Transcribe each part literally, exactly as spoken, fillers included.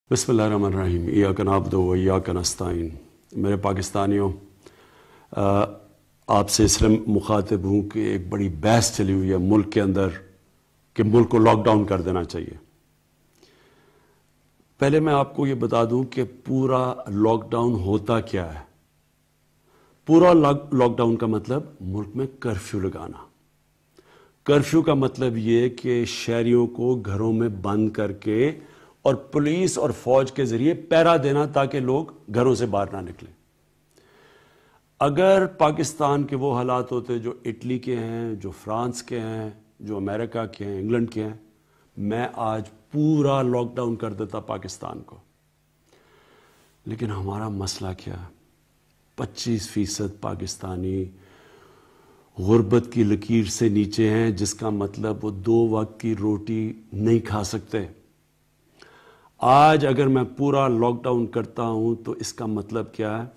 بسم اللہ الرحمن الرحیم ایاک نعبد و ایاک نستعین۔ میرے پاکستانیوں، آپ سے اس لیے مخاطب ہوں کہ ایک بڑی بحث چلی ہوئی ہے ملک کے اندر کہ ملک کو لاک ڈاؤن کر دینا چاہیے۔ پہلے میں آپ کو یہ بتا دوں کہ پورا لاک ڈاؤن ہوتا کیا ہے۔ پورا لاک ڈاؤن کا مطلب ملک میں کرفیو لگانا۔ کرفیو کا مطلب یہ کہ شہریوں کو گھروں میں بند کر کے اور پولیس اور فوج کے ذریعے پہرا دینا تاکہ لوگ گھروں سے باہر نہ نکلیں۔ اگر پاکستان کے وہ حالات ہوتے جو اٹلی کے ہیں، جو فرانس کے ہیں، جو امریکہ کے ہیں، انگلینڈ کے ہیں، میں آج پورا لاک ڈاؤن کر دیتا پاکستان کو۔ لیکن ہمارا مسئلہ کیا ہے؟ پچیس فیصد پاکستانی غربت کی لکیر سے نیچے ہیں، جس کا مطلب وہ دو وقت کی روٹی نہیں کھا سکتے۔ آج اگر میں پورا لاک ڈاؤن کرتا ہوں تو اس کا مطلب کیا ہے؟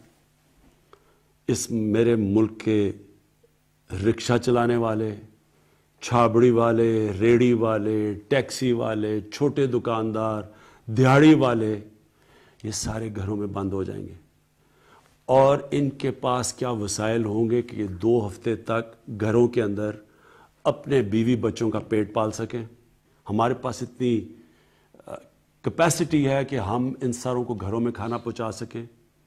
اس میرے ملک کے رکشہ چلانے والے، چھابڑی والے، ریڑی والے، ٹیکسی والے، چھوٹے دکاندار، دیہڑی والے، یہ سارے گھروں میں بند ہو جائیں گے۔ اور ان کے پاس کیا وسائل ہوں گے کہ یہ دو ہفتے تک گھروں کے اندر اپنے بیوی بچوں کا پیٹ پال سکیں؟ ہمارے پاس اتنی کیپیسٹی ہے کہ ہم ان ساروں کو گھروں میں کھانا پہنچا سکیں؟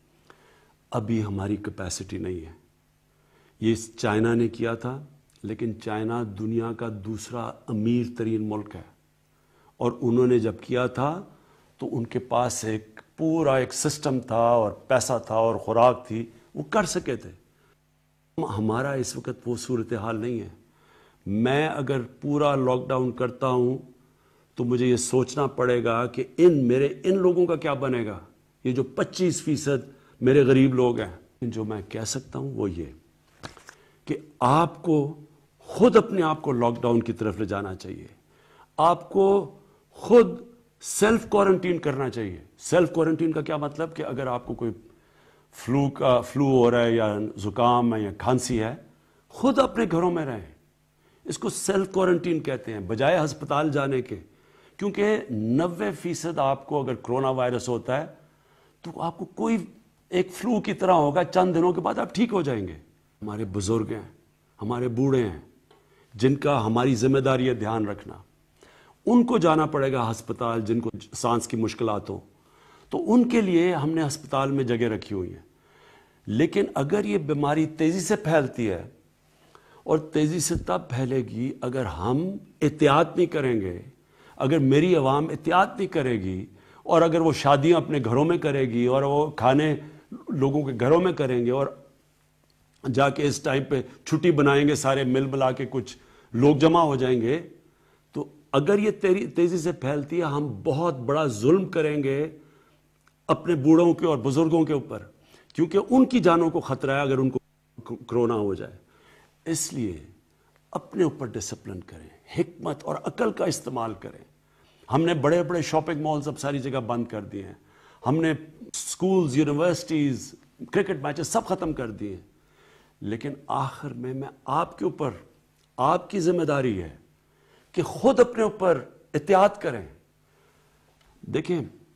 ابھی ہماری کیپیسٹی نہیں ہے۔ یہ چائنا نے کیا تھا، لیکن چائنا دنیا کا دوسرا امیر ترین ملک ہے، اور انہوں نے جب کیا تھا تو ان کے پاس ایک پورا ایک سسٹم تھا اور پیسہ تھا اور خوراک تھی، وہ کر سکے تھے۔ ہمارا اس وقت وہ صورتحال نہیں ہے۔ میں اگر پورا لاک ڈاؤن کرتا ہوں تو مجھے یہ سوچنا پڑے گا کہ ان میرے ان لوگوں کا کیا بنے گا، یہ جو پچیس فیصد میرے غریب لوگ ہیں۔ جو میں کہہ سکتا ہوں وہ یہ کہ آپ کو خود اپنے آپ کو لاک ڈاؤن کی طرف لے جانا چاہیے۔ آپ کو خود سیلف کوارنٹین کرنا چاہیے۔ سیلف کوارنٹین کا کیا مطلب کہ اگر آپ کو کوئی فلو کا فلو ہو رہا ہے یا زکام ہے یا کھانسی ہے، خود اپنے گھروں میں رہیں۔ اس کو سیلف کوارنٹین کہتے ہیں، بجائے ہسپتال جانے کے۔ کیونکہ نوے فیصد آپ کو اگر کرونا وائرس ہوتا ہے تو آپ کو کوئی ایک فلو کی طرح ہوگا، چند دنوں کے بعد آپ ٹھیک ہو جائیں گے۔ ہمارے بزرگ ہیں، ہمارے بوڑھے ہیں، جن کا ہماری ذمہ داری ہے دھیان رکھنا، ان کو جانا پڑے گا ہسپتال، جن کو سانس کی مشکلات ہوں تو ان کے لیے ہم نے ہسپتال میں جگہ رکھی ہوئی ہیں۔ لیکن اگر یہ بیماری تیزی سے پھیلتی ہے، اور تیزی سے تب پھیلے گی اگر ہم احتیاط نہیں کریں گے، اگر میری عوام احتیاط نہیں کرے گی، اور اگر وہ شادیاں اپنے گھروں میں کرے گی اور وہ کھانے لوگوں کے گھروں میں کریں گے، اور جا کے اس ٹائم پہ چھٹی بنائیں گے، سارے مل ملا کے کچھ لوگ جمع ہو جائیں گے، تو اگر یہ تیزی سے پھیلتی ہے ہم بہت بڑا ظلم کریں گے اپنے بوڑھوں کے اور بزرگوں کے اوپر، کیونکہ ان کی جانوں کو خطرہ ہے اگر ان کو کرونا ہو جائے۔ اس لیے اپنے اوپر ڈسپلن کریں، حکمت اور عقل کا استعمال کریں۔ ہم نے بڑے بڑے شاپنگ مالز اب ساری جگہ بند کر دیے ہیں، ہم نے سکولز، یونیورسٹیز، کرکٹ میچز سب ختم کر دیے ہیں، لیکن آخر میں میں آپ کے اوپر، آپ کی ذمہ داری ہے کہ خود اپنے اوپر احتیاط کریں۔ دیکھیں،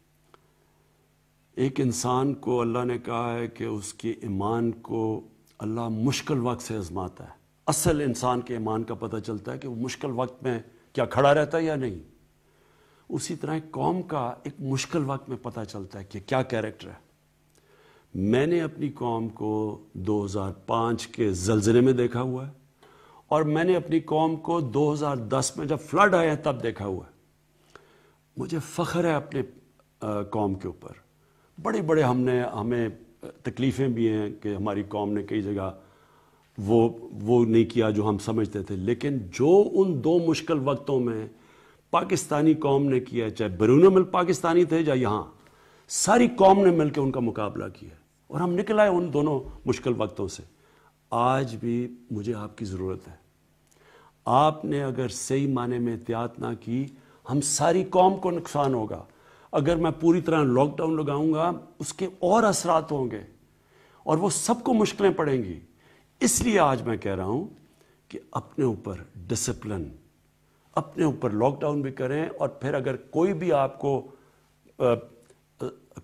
ایک انسان کو اللہ نے کہا ہے کہ اس کے ایمان کو اللہ مشکل وقت سے آزماتا ہے۔ اصل انسان کے ایمان کا پتہ چلتا ہے کہ وہ مشکل وقت میں کیا کھڑا رہتا ہے یا نہیں۔ اسی طرح ایک قوم کا ایک مشکل وقت میں پتہ چلتا ہے کہ کیا کیریکٹر ہے۔ میں نے اپنی قوم کو دو ہزار پانچ کے زلزلے میں دیکھا ہوا ہے، اور میں نے اپنی قوم کو دو ہزار دس میں جب فلڈ آئے ہیں تب دیکھا ہوا ہے۔ مجھے فخر ہے اپنے قوم کے اوپر۔ بڑے بڑے ہم نے ہمیں تکلیفیں بھی ہیں کہ ہماری قوم نے کئی جگہ وہ وہ نہیں کیا جو ہم سمجھتے تھے، لیکن جو ان دو مشکل وقتوں میں پاکستانی قوم نے کیا، چاہے بیرون ملک پاکستانی تھے یا یہاں، ساری قوم نے مل کے ان کا مقابلہ کیا، اور ہم نکل آئے ان دونوں مشکل وقتوں سے۔ آج بھی مجھے آپ کی ضرورت ہے۔ آپ نے اگر صحیح معنی میں احتیاط نہ کی، ہم ساری قوم کو نقصان ہوگا۔ اگر میں پوری طرح لاک ڈاؤن لگاؤں گا، اس کے اور اثرات ہوں گے، اور وہ سب کو مشکلیں پڑیں گی۔ اس لیے آج میں کہہ رہا ہوں کہ اپنے اوپر ڈسپلن، اپنے اوپر لاک ڈاؤن بھی کریں، اور پھر اگر کوئی بھی آپ کو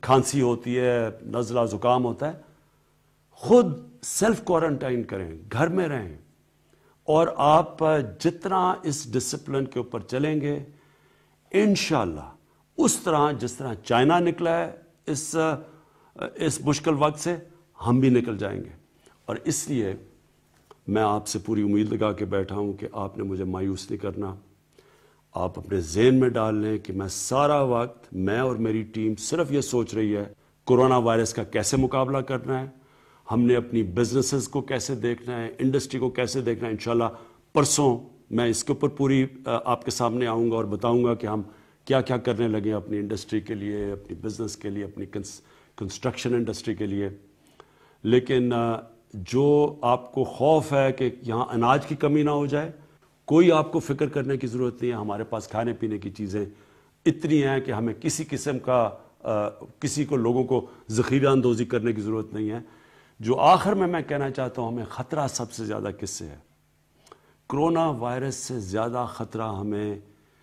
کھانسی ہوتی ہے، نزلہ زکام ہوتا ہے، خود سیلف کوارنٹائن کریں، گھر میں رہیں، اور آپ جتنا اس ڈسپلن کے اوپر چلیں گے انشاءاللہ اس طرح جس طرح چائنا نکلا ہے اس اس مشکل وقت سے، ہم بھی نکل جائیں گے۔ اور اس لیے میں آپ سے پوری امید لگا کے بیٹھا ہوں کہ آپ نے مجھے مایوس نہیں کرنا۔ آپ اپنے ذہن میں ڈال لیں کہ میں سارا وقت، میں اور میری ٹیم صرف یہ سوچ رہی ہے کورونا وائرس کا کیسے مقابلہ کرنا ہے، ہم نے اپنی بزنسز کو کیسے دیکھنا ہے، انڈسٹری کو کیسے دیکھنا ہے۔ انشاءاللہ پرسوں میں اس کے اوپر پوری آپ کے سامنے آؤں گا اور بتاؤں گا کہ ہم کیا کیا کرنے لگے اپنی انڈسٹری کے لیے، اپنی بزنس کے لیے، اپنی کنسٹرکشن انڈسٹری کے لیے۔ لیکن جو آپ کو خوف ہے کہ یہاں اناج کی کمی نہ ہو جائے، کوئی آپ کو فکر کرنے کی ضرورت نہیں ہے۔ ہمارے پاس کھانے پینے کی چیزیں اتنی ہیں کہ ہمیں کسی قسم کا کسی کو لوگوں کو ذخیرہ اندوزی کرنے کی ضرورت نہیں ہے۔ جو آخر میں میں کہنا چاہتا ہوں، ہمیں خطرہ سب سے زیادہ کس سے ہے؟ کرونا وائرس سے زیادہ خطرہ ہمیں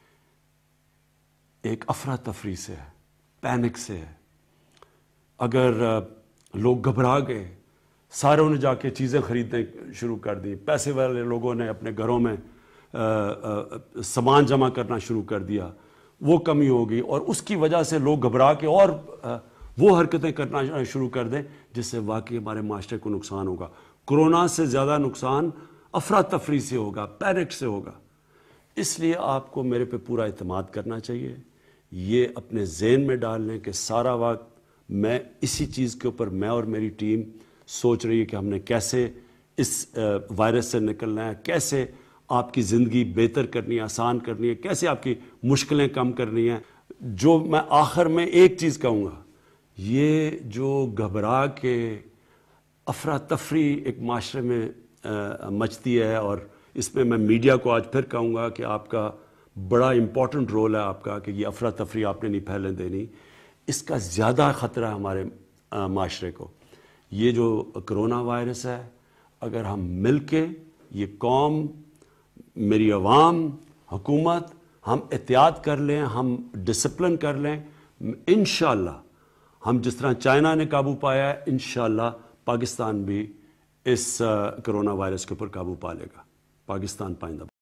ایک افراتفری سے ہے، پینک سے ہے۔ اگر لوگ گھبرا گئے، ساروں نے جا کے چیزیں خریدنے شروع کر دی، پیسے والے لوگوں نے اپنے گھروں میں سامان جمع کرنا شروع کر دیا، وہ کمی ہوگی، اور اس کی وجہ سے لوگ گھبرا کے اور وہ حرکتیں کرنا شروع کر دیں جس سے واقعی ہمارے معاشرے کو نقصان ہوگا۔ کرونا سے زیادہ نقصان افراتفری سے ہوگا، پینک سے ہوگا۔ اس لیے آپ کو میرے پہ پورا اعتماد کرنا چاہیے، یہ اپنے ذہن میں ڈال لیں کہ سارا وقت میں اسی چیز کے اوپر، میں اور میری ٹیم سوچ رہی ہے کہ ہم نے کیسے اس وائرس سے نکلنا ہے، کیسے آپ کی زندگی بہتر کرنی ہے، آسان کرنی ہے، کیسے آپ کی مشکلیں کم کرنی ہیں۔ جو میں آخر میں ایک چیز کہوں گا، یہ جو گھبرا کے افراتفری ایک معاشرے میں مچتی ہے، اور اس میں میں میڈیا کو آج پھر کہوں گا کہ آپ کا بڑا امپورٹنٹ رول ہے آپ کا، کہ یہ افراتفری آپ نے نہیں پھیلنے دینی۔ اس کا زیادہ خطرہ ہے ہمارے معاشرے کو۔ یہ جو کرونا وائرس ہے، اگر ہم مل کے، یہ قوم، میری عوام، حکومت، ہم احتیاط کر لیں، ہم ڈسپلن کر لیں، انشاءاللہ ہم جس طرح چائنا نے قابو پایا ہے، انشاءاللہ پاکستان بھی اس کرونا وائرس کے اوپر قابو پا لے گا۔ پاکستان پائندہ۔